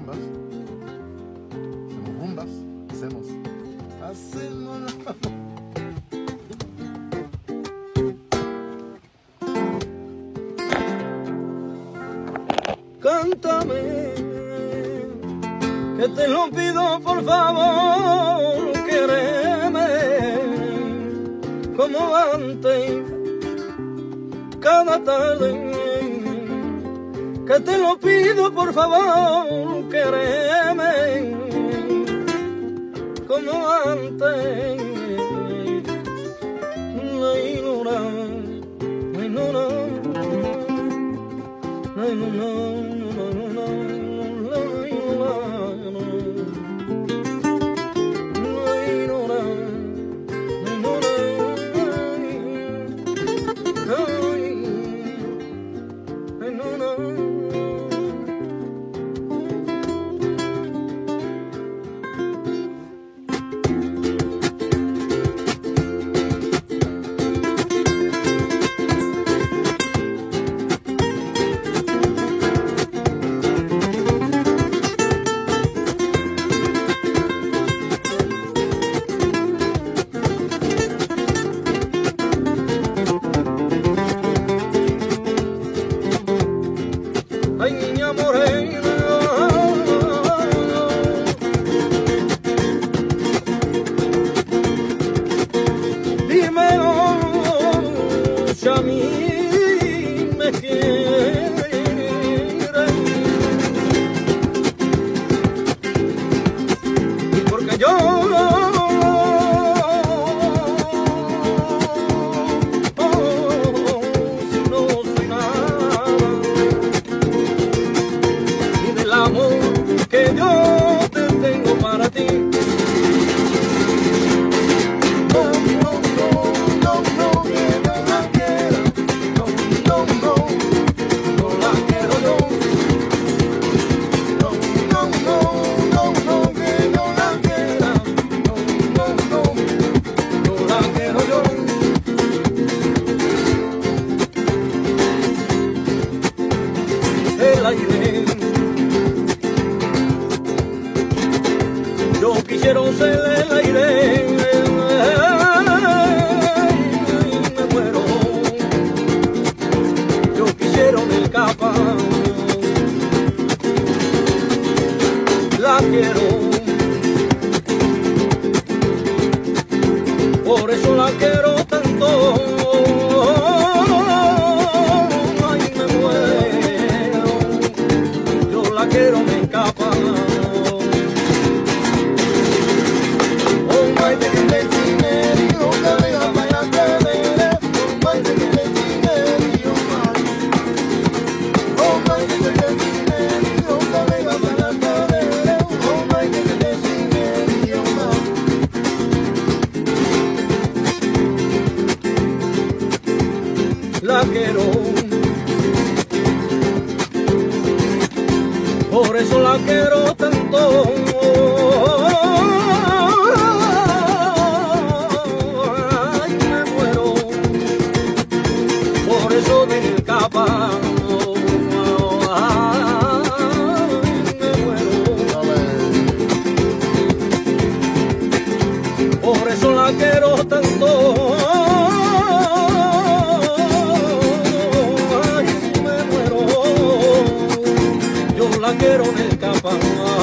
rumbas. Hacemos rumbas. Hacemos la... Cántame, que te lo pido por favor, quéreme como antes, cada tarde. Que te lo pido por favor, quéreme como antes. La ignora, la ignora, la ignora. Ay, niña morena, dímelo si a mí me quieres, porque yo que yo te tengo para ti. No, no, no, no, no, que no la quiera. No, no, no, no la quiero yo. No, no, no, no, no, que no la quiera. No, no, no, no la quiero yo. El aire. Yo quisiera ser el aire, me muero. Yo quisiera una capa, la quiero. Por eso la quiero tanto. Ay, me muero. Yo la quiero una capa. La quiero, por eso la quiero tanto. Ay, me muero, por eso de capa. Ay, me muero, por eso la quiero tanto. La quiero en el capa.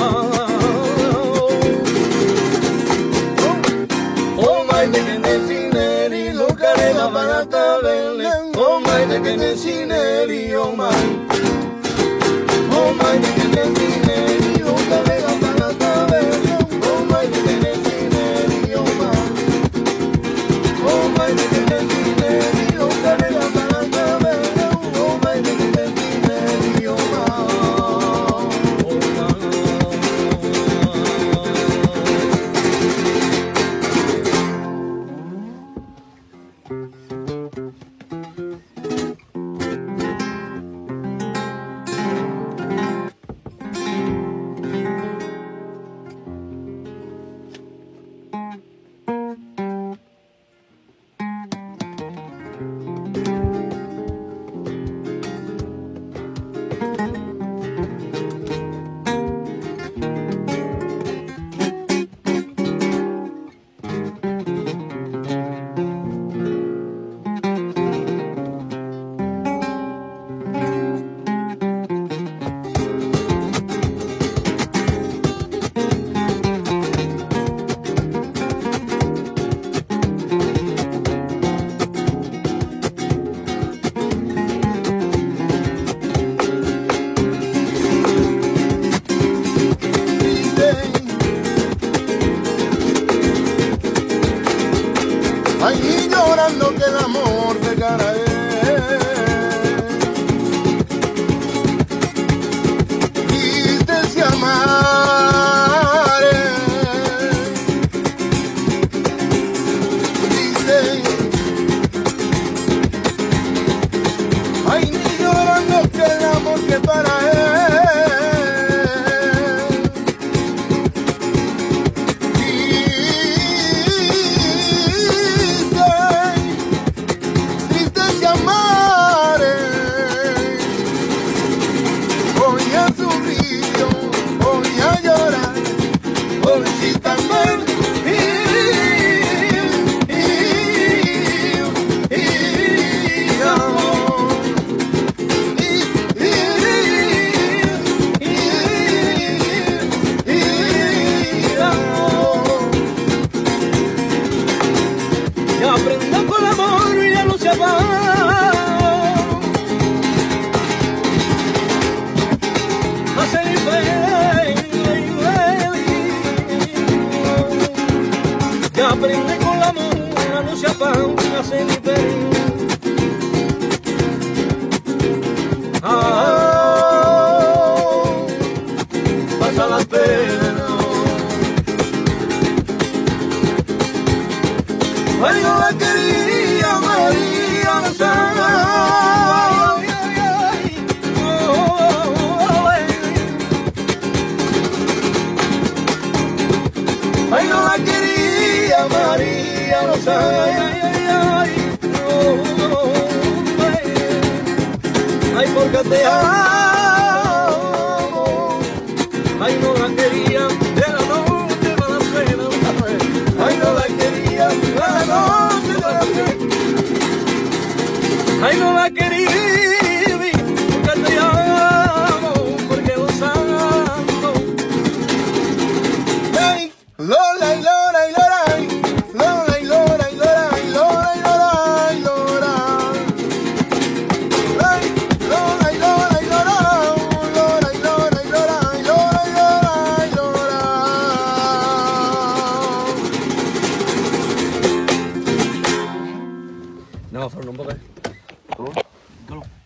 Oh my de que ne sineri lo care la barata belle. Oh my de que ne sineri oh my. Oh my de que ne sineri lo care la barata belle. Oh my de que ne sineri oh my. Oh my de que ne sineri lo care la barata belle. Oh my de que ne sineri oh my. Ay, porque te amo. Ay, no la quería de la noche de la cena. Ay, no la quería de la noche de la cena. Ay, no la quería porque te amo, porque los amo. Ay, Lola y Lola y Lola. Lola y Lola y Lola y Lola y Lola y Lola. Lola y Lola y Lola. Lola y Lola y Lola y Lola y Lola y Lola. No, for un poco. ¿Cómo?